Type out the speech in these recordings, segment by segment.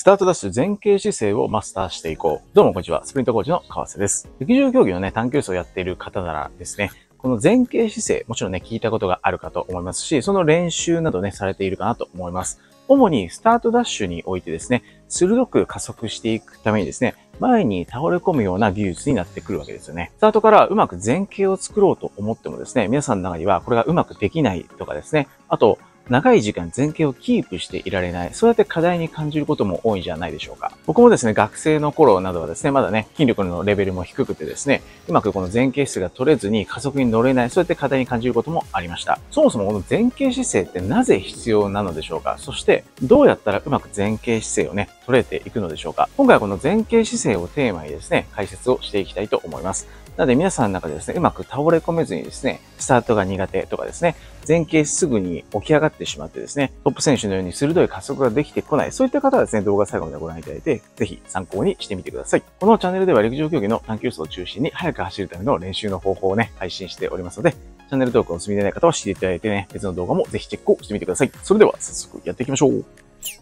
スタートダッシュ前傾姿勢をマスターしていこう。どうもこんにちは。スプリントコーチの川瀬です。陸上競技のね、短距離走をやっている方ならですね、この前傾姿勢、もちろんね、聞いたことがあるかと思いますし、その練習などね、されているかなと思います。主にスタートダッシュにおいてですね、鋭く加速していくためにですね、前に倒れ込むような技術になってくるわけですよね。スタートからうまく前傾を作ろうと思ってもですね、皆さんの中にはこれがうまくできないとかですね、あと、長い時間前傾をキープしていられない。そうやって課題に感じることも多いんじゃないでしょうか。僕もですね、学生の頃などはですね、まだね、筋力のレベルも低くてですね、うまくこの前傾姿勢が取れずに加速に乗れない。そうやって課題に感じることもありました。そもそもこの前傾姿勢ってなぜ必要なのでしょうか。そして、どうやったらうまく前傾姿勢をね、取れていくのでしょうか。今回はこの前傾姿勢をテーマにですね、解説をしていきたいと思います。なので皆さんの中でですね、うまく倒れ込めずにですね、スタートが苦手とかですね、前傾すぐに起き上がってしまってですね、トップ選手のように鋭い加速ができてこない。そういった方はですね、動画最後までご覧いただいて、ぜひ参考にしてみてください。このチャンネルでは陸上競技の短距離走を中心に速く走るための練習の方法をね、配信しておりますので、チャンネル登録をお済みでない方は知っていただいてね、別の動画もぜひチェックをしてみてください。それでは早速やっていきましょう。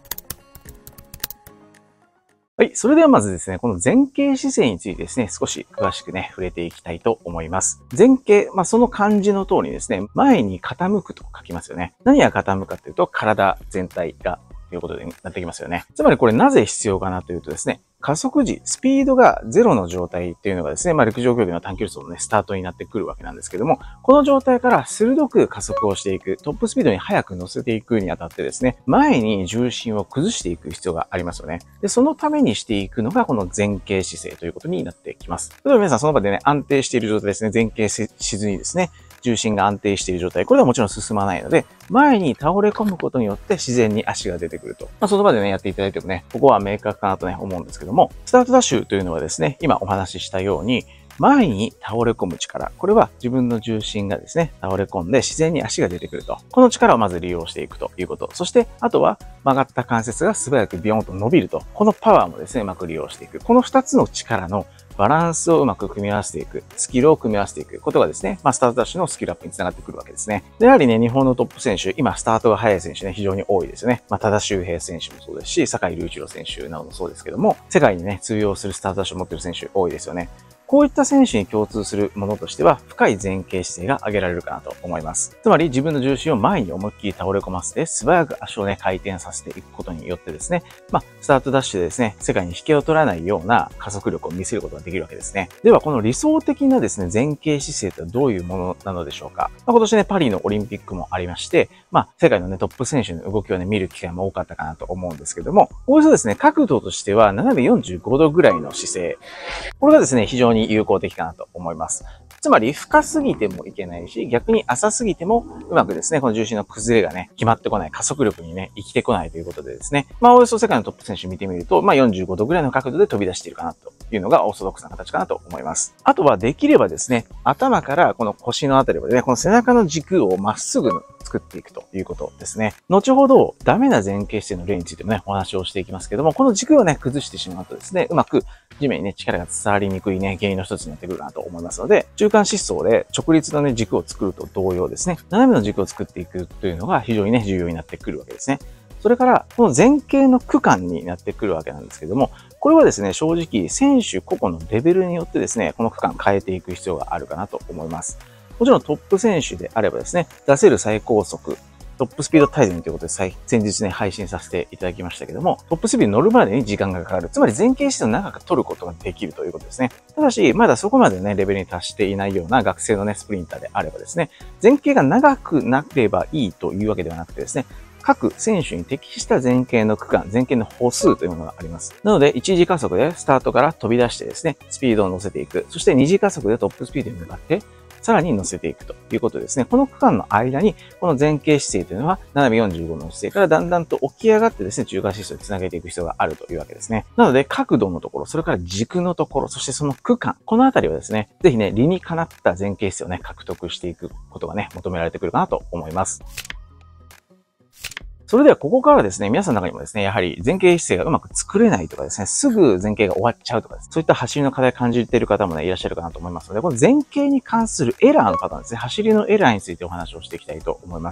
はい。それではまずですね、この前傾姿勢についてですね、少し詳しくね、触れていきたいと思います。前傾、その漢字の通りですね、前に傾くと書きますよね。何が傾くかというと、体全体がということになってきますよね。つまりこれなぜ必要かなというとですね、加速時、スピードがゼロの状態っていうのがですね、陸上競技の短距離走のね、スタートになってくるわけなんですけども、この状態から鋭く加速をしていく、トップスピードに速く乗せていくにあたってですね、前に重心を崩していく必要がありますよね。で、そのためにしていくのがこの前傾姿勢ということになってきます。例えば皆さんその場でね、安定している状態ですね、前傾しずにですね、重心が安定している状態。これはもちろん進まないので、前に倒れ込むことによって自然に足が出てくると。その場でね、やっていただいてもね、ここは明確かなとね、思うんですけども、スタートダッシュというのはですね、今お話ししたように、前に倒れ込む力。これは自分の重心がですね、倒れ込んで自然に足が出てくると。この力をまず利用していくということ。そして、あとは曲がった関節が素早くビヨーンと伸びると。このパワーもですね、うまく利用していく。この2つの力のバランスをうまく組み合わせていく、スキルを組み合わせていくことがですね、スタートダッシュのスキルアップにつながってくるわけですね。で、やはりね、日本のトップ選手、今スタートが速い選手ね、非常に多いですよね。多田修平選手もそうですし、坂井隆一郎選手などもそうですけども、世界にね、通用するスタートダッシュを持っている選手多いですよね。こういった選手に共通するものとしては、深い前傾姿勢が挙げられるかなと思います。つまり自分の重心を前に思いっきり倒れ込ませて、素早く足をね、回転させていくことによってですね、スタートダッシュでですね、世界に引けを取らないような加速力を見せることができるわけですね。では、この理想的なですね、前傾姿勢とはどういうものなのでしょうか。今年ね、パリのオリンピックもありまして、世界のね、トップ選手の動きをね、見る機会も多かったかなと思うんですけども、おおよそですね、角度としては斜め45度ぐらいの姿勢。これがですね、非常に有効的かなと思います。つまり深すぎてもいけないし、逆に浅すぎてもうまくですね、この重心の崩れがね、決まってこない、加速力にね、生きてこないということでですね、およそ世界のトップ選手見てみると、45度ぐらいの角度で飛び出しているかなというのがオーソドックスな形かなと思います。あとはできればですね、頭からこの腰のあたりまでね、この背中の軸をまっすぐ作っていくということですね。後ほどダメな前傾姿勢の例についてもね、お話をしていきますけども、この軸をね、崩してしまうとですね、うまく地面にね、力が伝わりにくいね、原因の一つになってくるかなと思いますので、中間疾走で直立のね、軸を作ると同様ですね、斜めの軸を作っていくというのが非常にね、重要になってくるわけですね。それから、この前傾の区間になってくるわけなんですけども、これはですね、正直、選手個々のレベルによってですね、この区間変えていく必要があるかなと思います。もちろんトップ選手であればですね、出せる最高速、トップスピード大全ということで先日ね、配信させていただきましたけども、トップスピードに乗るまでに時間がかかる。つまり前傾姿勢を長く取ることができるということですね。ただし、まだそこまでね、レベルに達していないような学生のね、スプリンターであればですね、前傾が長くなければいいというわけではなくてですね、各選手に適した前傾の区間、前傾の歩数というものがあります。なので、1次加速でスタートから飛び出してですね、スピードを乗せていく。そして2次加速でトップスピードに向かって、さらに乗せていくということですね。この区間の間に、この前傾姿勢というのは、斜め45度の姿勢からだんだんと起き上がってですね、中間疾走につなげていく必要があるというわけですね。なので、角度のところ、それから軸のところ、そしてその区間、このあたりはですね、ぜひね、理にかなった前傾姿勢をね、獲得していくことがね、求められてくるかなと思います。それではここからですね、皆さんの中にもですね、やはり前傾姿勢がうまく作れないとかですね、すぐ前傾が終わっちゃうとかですね、そういった走りの課題を感じている方もね、いらっしゃるかなと思いますので、この前傾に関するエラーのパターンですね、走りのエラーについてお話をしていきたいと思います。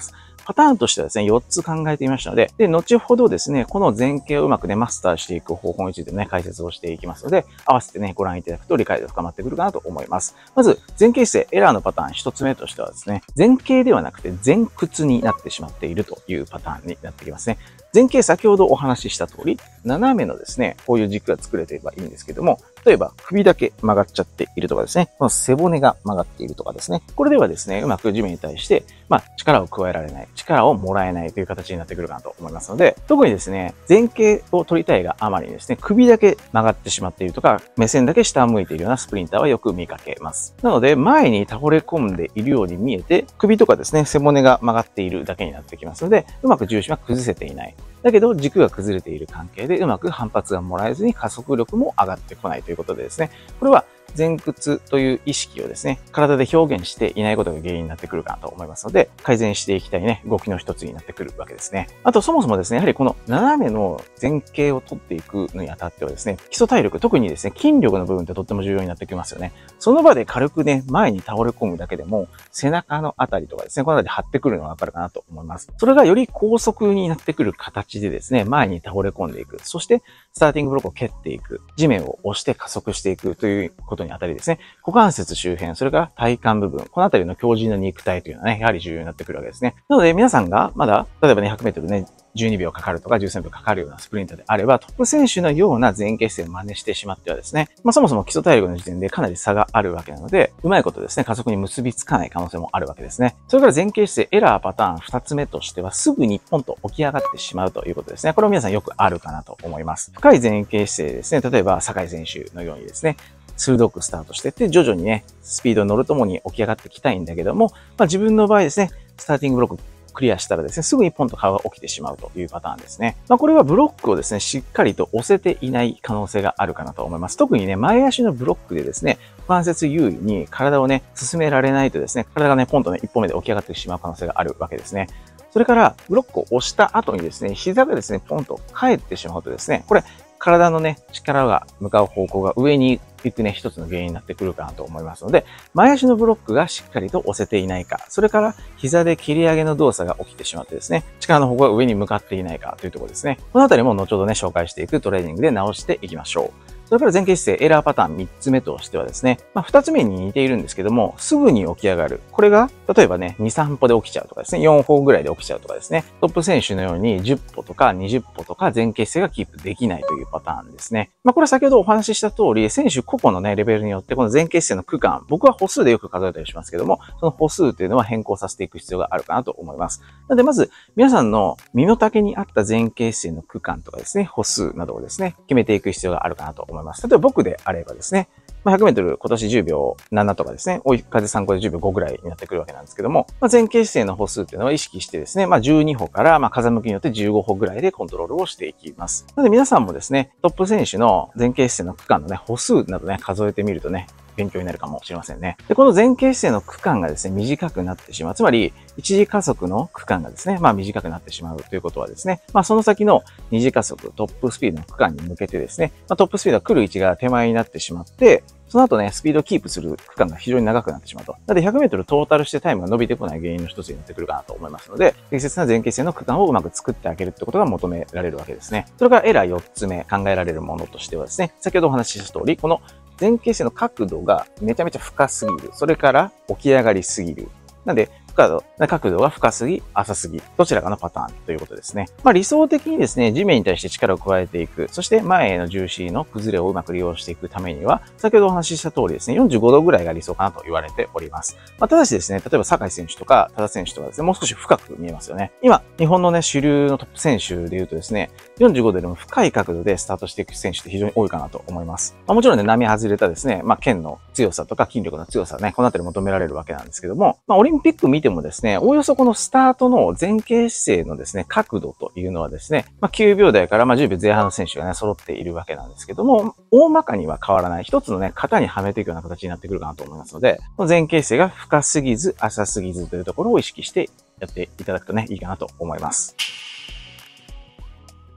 パターンとしてはですね、4つ考えてみましたので、で、後ほどですね、この前傾をうまくね、マスターしていく方法についてね、解説をしていきますので、合わせてね、ご覧いただくと理解が深まってくるかなと思います。まず、前傾姿勢、エラーのパターン1つ目としてはですね、前傾ではなくて前屈になってしまっているというパターンになってきますね。前傾先ほどお話しした通り、斜めのですね、こういう軸が作れていればいいんですけども、例えば首だけ曲がっちゃっているとかですね、この背骨が曲がっているとかですね、これではですね、うまく地面に対して、力を加えられない、力をもらえないという形になってくるかなと思いますので、特にですね、前傾を取りたいがあまりにですね、首だけ曲がってしまっているとか、目線だけ下を向いているようなスプリンターはよく見かけます。なので、前に倒れ込んでいるように見えて、首とかですね、背骨が曲がっているだけになってきますので、うまく重心は崩せていない。だけど、軸が崩れている関係で、うまく反発がもらえずに加速力も上がってこないということでですね、これは前屈という意識をですね、体で表現していないことが原因になってくるかなと思いますので、改善していきたいね、動きの一つになってくるわけですね。あと、そもそもですね、やはりこの斜めの前傾を取っていくのにあたってはですね、基礎体力、特にですね、筋力の部分ってとっても重要になってきますよね。その場で軽くね、前に倒れ込むだけでも、背中のあたりとかですね、このあたり張ってくるのがわかるかなと思います。それがより高速になってくる形でですね、前に倒れ込んでいく。そして、スターティングブロックを蹴っていく。地面を押して加速していくということにあたりですね、股関節周辺、それから体幹部分、このあたりの強靭な肉体というのはね、やはり重要になってくるわけですね。なので皆さんがまだ、例えばね、100メートルね、12秒かかるとか13秒かかるようなスプリンターであれば、トップ選手のような前傾姿勢を真似してしまってはですね、そもそも基礎体力の時点でかなり差があるわけなので、うまいことですね、加速に結びつかない可能性もあるわけですね。それから前傾姿勢、エラーパターン2つ目としては、すぐにポンと起き上がってしまうということですね。これも皆さんよくあるかなと思います。深い前傾姿勢ですね、例えば酒井選手のようにですね、鋭くスタートしていって、徐々にね、スピードに乗るともに起き上がってきたいんだけども、自分の場合ですね、スターティングブロッククリアしたらですね、すぐにポンと顔が起きてしまうというパターンですね。これはブロックをですね、しっかりと押せていない可能性があるかなと思います。特にね、前足のブロックでですね、股関節優位に体をね、進められないとですね、体がね、ポンとね、一歩目で起き上がってしまう可能性があるわけですね。それから、ブロックを押した後にですね、膝がですね、ポンと返ってしまうとですね、これ、体のね、力が向かう方向が上に行くね、一つの原因になってくるかなと思いますので、前足のブロックがしっかりと押せていないか、それから膝で切り上げの動作が起きてしまってですね、力の方向が上に向かっていないかというところですね。このあたりも後ほどね、紹介していくトレーニングで直していきましょう。それから前傾姿勢、エラーパターン3つ目としてはですね、2つ目に似ているんですけども、すぐに起き上がる。これが、例えばね、2、3歩で起きちゃうとかですね、4歩ぐらいで起きちゃうとかですね、トップ選手のように10歩とか20歩とか前傾姿勢がキープできないというパターンですね。これ先ほどお話しした通り、選手個々のね、レベルによってこの前傾姿勢の区間、僕は歩数でよく数えたりしますけども、その歩数というのは変更させていく必要があるかなと思います。なのでまず、皆さんの身の丈に合った前傾姿勢の区間とかですね、歩数などをですね、決めていく必要があるかなと思います。例えば僕であればですね、100メートル今年10秒7とかですね、追い風参考で10秒5ぐらいになってくるわけなんですけども、前傾姿勢の歩数っていうのは意識してですね、12歩から風向きによって15歩ぐらいでコントロールをしていきます。なので皆さんもですね、トップ選手の前傾姿勢の区間のね、歩数などね、数えてみるとね、勉強になるかもしれませんね。で、この前傾姿勢の区間がですね、短くなってしまう。つまり、一次加速の区間がですね、短くなってしまうということはですね、その先の二次加速、トップスピードの区間に向けてですね、トップスピードが来る位置が手前になってしまって、その後ね、スピードをキープする区間が非常に長くなってしまうと。なので100メートルトータルしてタイムが伸びてこない原因の一つになってくるかなと思いますので、適切な前傾姿勢の区間をうまく作ってあげるってことが求められるわけですね。それからエラー4つ目考えられるものとしてはですね、先ほどお話しした通り、この前傾姿勢の角度がめちゃめちゃ深すぎる。それから起き上がりすぎる。なんで、角度が深すぎ、浅すぎ、どちらかのパターンということですね。理想的にですね、地面に対して力を加えていく、そして前への重心の崩れをうまく利用していくためには、先ほどお話しした通りですね、45度ぐらいが理想かなと言われております。ただしですね、例えば酒井選手とか多田選手とかですね、もう少し深く見えますよね。今、日本のね、主流のトップ選手で言うとですね、45度よりも深い角度でスタートしていく選手って非常に多いかなと思います。もちろんね、並外れたですね、剣の強さとか筋力の強さね、このあたり求められるわけなんですけども、オリンピック見てもですね、おおよそこのスタートの前傾姿勢のですね、角度というのはですね、9秒台から10秒前半の選手がね、揃っているわけなんですけども、大まかには変わらない。一つのね、型にはめていくような形になってくるかなと思いますので、前傾姿勢が深すぎず、浅すぎずというところを意識してやっていただくとね、いいかなと思います。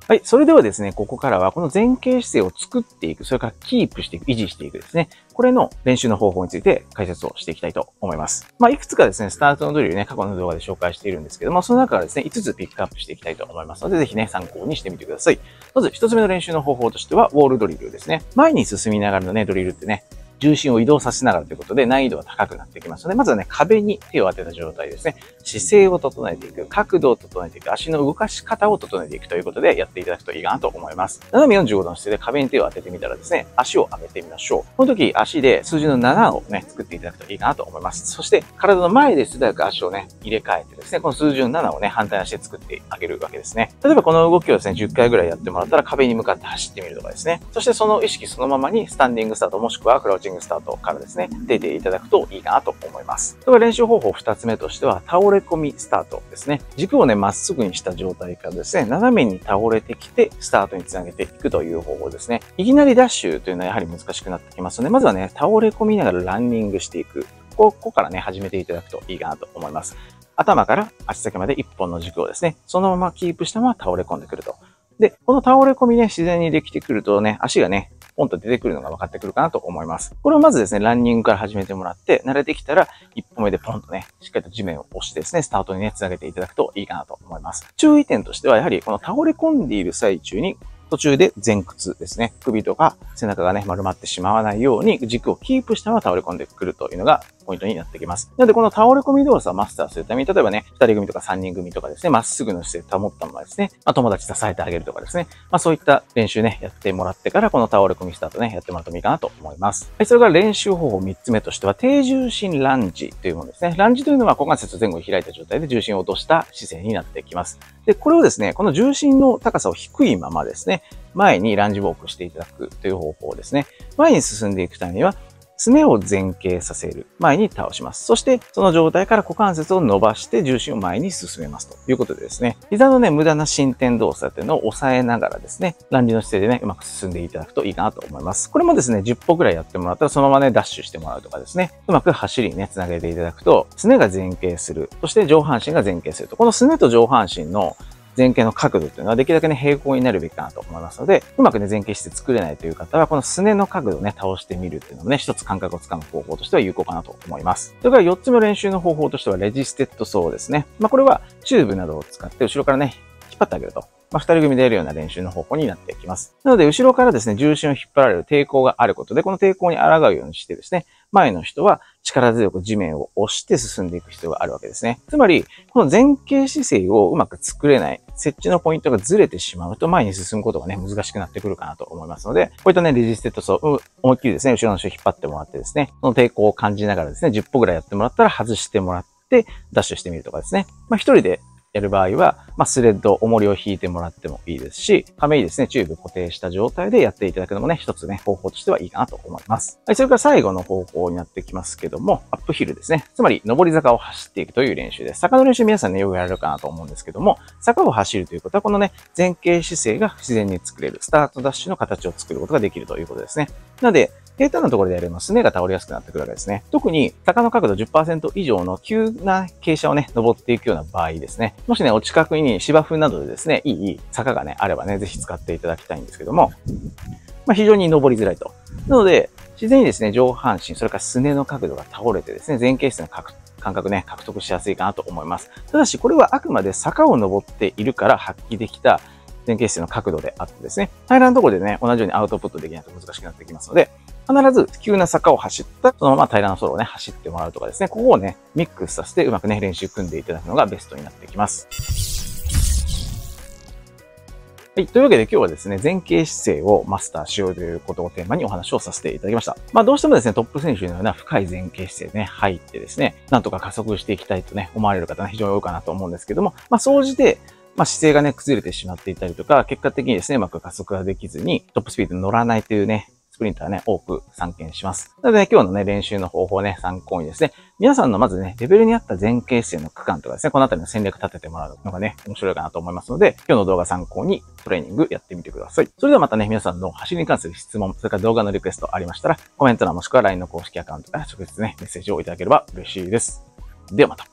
はい。それではですね、ここからはこの前傾姿勢を作っていく、それからキープしていく、維持していくですね。これの練習の方法について解説をしていきたいと思います。いくつかですね、スタートのドリルね、過去の動画で紹介しているんですけども、その中からですね、5つピックアップしていきたいと思いますので、ぜひね、参考にしてみてください。まず1つ目の練習の方法としては、ウォールドリルですね。前に進みながらのね、ドリルってね、重心を移動させながらということで難易度が高くなってきますので、まずはね、壁に手を当てた状態ですね、姿勢を整えていく、角度を整えていく、足の動かし方を整えていくということでやっていただくといいかなと思います。斜め45度の姿勢で壁に手を当ててみたらですね、足を上げてみましょう。この時、足で数字の7をね、作っていただくといいかなと思います。そして、体の前で素早く足をね、入れ替えてですね、この数字の7をね、反対の足で作ってあげるわけですね。例えばこの動きをですね、10回ぐらいやってもらったら壁に向かって走ってみるとかですね。そしてその意識そのままにスタンディングスタートもしくはクラウチングスタートからですね、出ていただくといいかなと思います。それから練習方法2つ目としては、倒れ込みスタートですね。軸をね、まっすぐにした状態からですね、斜めに倒れてきて、スタートにつなげていくという方法ですね。いきなりダッシュというのはやはり難しくなってきますので、まずはね、倒れ込みながらランニングしていく。ここからね、始めていただくといいかなと思います。頭から足先まで1本の軸をですね、そのままキープしたまま倒れ込んでくると。で、この倒れ込みね、自然にできてくるとね、足がね、ポンと出てくるのが分かってくるかなと思います。これをまずですね、ランニングから始めてもらって、慣れてきたら、一歩目でポンとね、しっかりと地面を押してですね、スタートにね、つなげていただくといいかなと思います。注意点としては、やはりこの倒れ込んでいる最中に、途中で前屈ですね。首とか背中がね、丸まってしまわないように軸をキープしたまま倒れ込んでくるというのがポイントになってきます。なので、この倒れ込み動作をマスターするために、例えばね、2人組とか3人組とかですね、まっすぐの姿勢を保ったままですね、友達支えてあげるとかですね、そういった練習ね、やってもらってから、この倒れ込みスタートね、やってもらってもいいかなと思います。はい、それから練習方法3つ目としては、低重心ランジというものですね。ランジというのは股関節前後に開いた状態で重心を落とした姿勢になってきます。で、これをですね、この重心の高さを低いままですね、前にランジウォークしていただくという方法ですね。前に進んでいくためには、すねを前傾させる。前に倒します。そして、その状態から股関節を伸ばして重心を前に進めますということでですね、膝のね、無駄な伸展動作というのを抑えながらですね、ランジの姿勢でね、うまく進んでいただくといいかなと思います。これもですね、10歩くらいやってもらったら、そのままね、ダッシュしてもらうとかですね、うまく走りにね、つなげていただくと、すねが前傾する。そして上半身が前傾すると。このすねと上半身の前傾の角度というのはできるだけね、平行になるべきかなと思いますので、うまくね、前傾して作れないという方は、このすねの角度をね、倒してみるっていうのもね、一つ感覚をつかむ方法としては有効かなと思います。それから4つ目の練習の方法としては、レジステッド走ですね。これはチューブなどを使って後ろからね、引っ張ってあげると。2人組でやるような練習の方法になってきます。なので、後ろからですね、重心を引っ張られる抵抗があることで、この抵抗に抗うようにしてですね、前の人は力強く地面を押して進んでいく必要があるわけですね。つまり、この前傾姿勢をうまく作れない、設置のポイントがずれてしまうと前に進むことがね、難しくなってくるかなと思いますので、こういったね、レジステッド走、思いっきりですね、後ろの人を引っ張ってもらってですね、その抵抗を感じながらですね、10歩ぐらいやってもらったら外してもらって、ダッシュしてみるとかですね。一人でやる場合は、スレッド、重りを引いてもらってもいいですし、壁にですね、チューブ固定した状態でやっていただくのもね、一つね、方法としてはいいかなと思います。はい、それから最後の方法になってきますけども、アップヒルですね。つまり、上り坂を走っていくという練習です。坂の練習皆さんね、よくやられるかなと思うんですけども、坂を走るということは、このね、前傾姿勢が自然に作れる、スタートダッシュの形を作ることができるということですね。なので、平坦なところでやればすねが倒れやすくなってくるわけですね。特に坂の角度 10% 以上の急な傾斜をね、登っていくような場合ですね。もしね、お近くに芝生などでですね、いい坂がね、あればね、ぜひ使っていただきたいんですけども、非常に登りづらいと。なので、自然にですね、上半身、それからすねの角度が倒れてですね、前傾姿勢の感覚ね、獲得しやすいかなと思います。ただし、これはあくまで坂を登っているから発揮できた前傾姿勢の角度であってですね、平らなところでね、同じようにアウトプットできないと難しくなってきますので、必ず急な坂を走った、そのまま平らなソロをね、走ってもらうとかですね、ここをね、ミックスさせてうまくね、練習組んでいただくのがベストになってきます。はい。というわけで今日はですね、前傾姿勢をマスターしようということをテーマにお話をさせていただきました。どうしてもですね、トップ選手のような深い前傾姿勢ね、入ってですね、なんとか加速していきたいとね、思われる方ね、非常に多いかなと思うんですけども、総じて、姿勢がね、崩れてしまっていたりとか、結果的にですね、うまく加速ができずに、トップスピードに乗らないというね、スプリンターね、多く散見します。なのでね、今日のね、練習の方法をね、参考にですね、皆さんのまずね、レベルに合った前傾姿勢の区間とかですね、このあたりの戦略立ててもらうのがね、面白いかなと思いますので、今日の動画参考にトレーニングやってみてください。それではまたね、皆さんの走りに関する質問、それから動画のリクエストありましたら、コメント欄もしくは LINE の公式アカウントから直接ね、メッセージをいただければ嬉しいです。ではまた。